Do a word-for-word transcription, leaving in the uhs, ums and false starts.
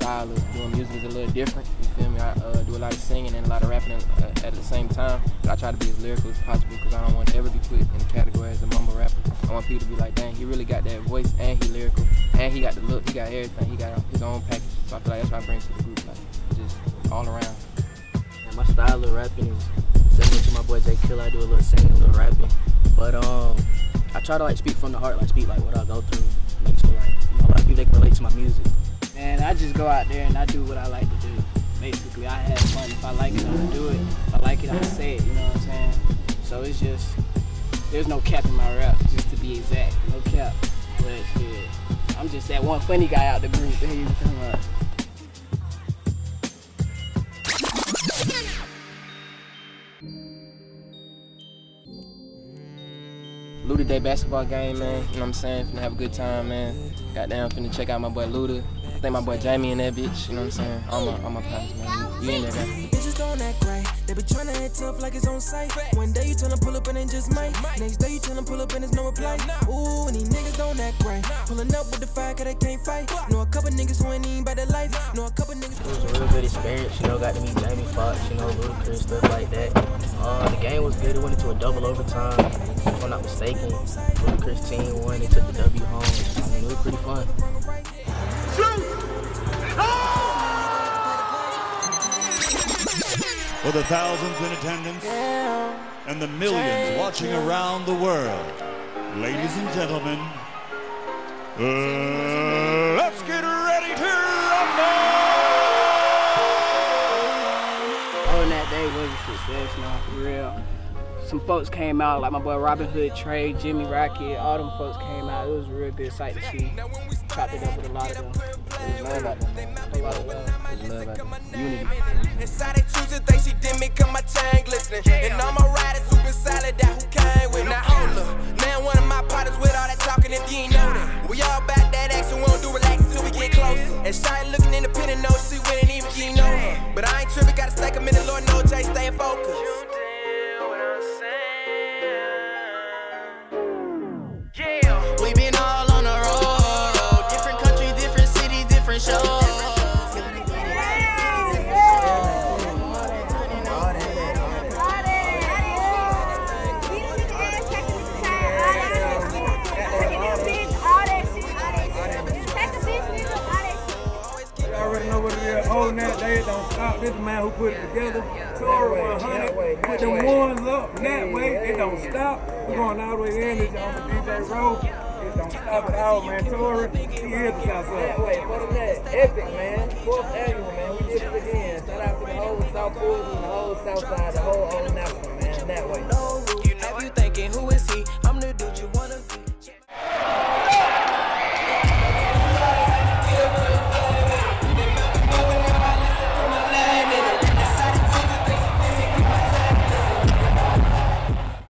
style of doing music is a little different. You feel me? I uh, do a lot of singing and a lot of rapping uh, at the same time. But I try to be as lyrical as possible because I don't want to ever be put in the category as a mumble rapper. I want people to be like, dang, he really got that voice and he lyrical and he got the look, he got everything, he got his own package. So I feel like that's what I bring to the group, like just all around. And my style of rapping is similar to my boy Jayykillah. I do a little singing, a little rapping, but um, I try to like speak from the heart, like speak like what I go through. Makes me like, you know, a lot of people they can relate to my music. And I just go out there and I do what I like to do. Basically, I have fun. If I like it, I'll do it. If I like it, I'll say it. You know what I'm saying? So it's just, there's no cap in my rap, just to be exact. No cap. But yeah, I'm just that one funny guy out the group. There you go. Luda Day basketball game, man. You know what I'm saying? Finna have a good time, man. Goddamn, finna check out my boy Luda. I think my boy Jamie in that bitch. You know what I'm saying? All my, all my partners, man. You in there, guy. Bitches don't act right. They be tryna act tough like it's on sight. One day you tell them pull up and then just might. Next day you tell them pull up and there's no reply. Ooh, and these niggas don't act right. Pulling up with the fire cause they can't fight. Know a couple niggas who ain't even by their life. Know a couple niggas. It was a real good experience, you know, got to meet Jamie Foxx, you know, Luda, stuff like that. Uh, the game was good, it went into a double overtime, if I'm not mistaken. Ludacris team won, they took the W home. I mean, it was pretty fun. For the thousands in attendance and the millions watching around the world, ladies and gentlemen, uh, let's get ready to rumble! Old Nat day was a success, now for real. Some folks came out, like my boy Robin Hood, Trey, Jimmy Rocket, all them folks came out. It was a real good sight to see. Chopped it up with a lot of them. It was love out there. A lot of love. It was love out there. Unity. Inside they choose to think she did me cause my chain glistening. And all my riders who been solid that who came with. Now hold up, man, one of my partners with all that talking if you ain't know that. We all about that action, we don't do relax until we get closer. And Shine looking independent, no she winning even if you ain't know her. But I ain't tripping, gotta stack them in the Lord, no Jay, staying focused. We been all on the road, different country, different city, different shows. Old Nat, they don't stop. This man who put it together. Tori one hundred, put them ones up. That way, it don't stop. We're going all the way in. It's on the D J road. It don't stop at all, man. Tori, he is the Southside.